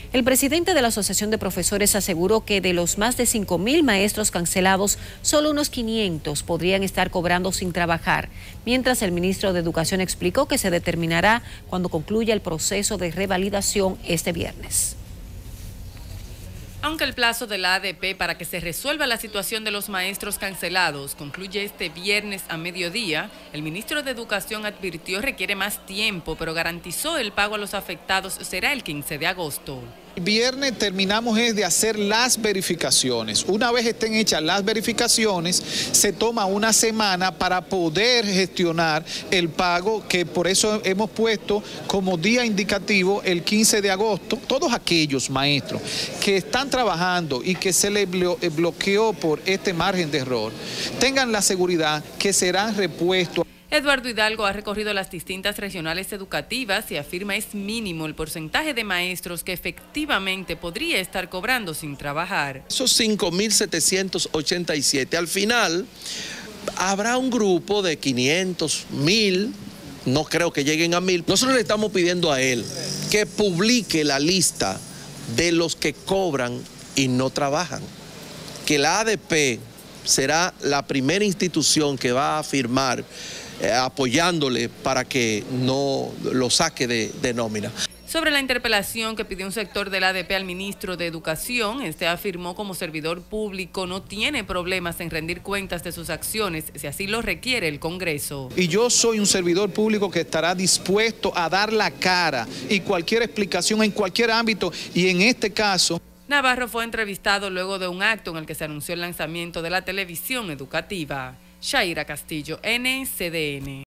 El presidente de la Asociación de Profesores aseguró que de los más de 5.000 maestros cancelados, solo unos 500 podrían estar cobrando sin trabajar, mientras el ministro de Educación explicó que se determinará cuando concluya el proceso de revalidación este viernes. Aunque el plazo de la ADP para que se resuelva la situación de los maestros cancelados concluye este viernes a mediodía, el ministro de Educación advirtió requiere más tiempo, pero garantizó el pago a los afectados será el 15 de agosto. El viernes terminamos de hacer las verificaciones. Una vez estén hechas las verificaciones, se toma una semana para poder gestionar el pago, que por eso hemos puesto como día indicativo el 15 de agosto. Todos aquellos maestros que están trabajando y que se les bloqueó por este margen de error, tengan la seguridad que serán repuestos. Eduardo Hidalgo ha recorrido las distintas regionales educativas y afirma es mínimo el porcentaje de maestros que efectivamente podría estar cobrando sin trabajar. Esos 5.787, al final habrá un grupo de 500, 1.000, no creo que lleguen a 1.000. Nosotros le estamos pidiendo a él que publique la lista de los que cobran y no trabajan, que la ADP será la primera institución que va a firmar apoyándole para que no lo saque de nómina. Sobre la interpelación que pidió un sector del ADP al ministro de Educación, este afirmó como servidor público no tiene problemas en rendir cuentas de sus acciones si así lo requiere el Congreso. Y yo soy un servidor público que estará dispuesto a dar la cara y cualquier explicación en cualquier ámbito, y en este caso. Navarro fue entrevistado luego de un acto en el que se anunció el lanzamiento de la televisión educativa. Shaira Castillo, NCDN.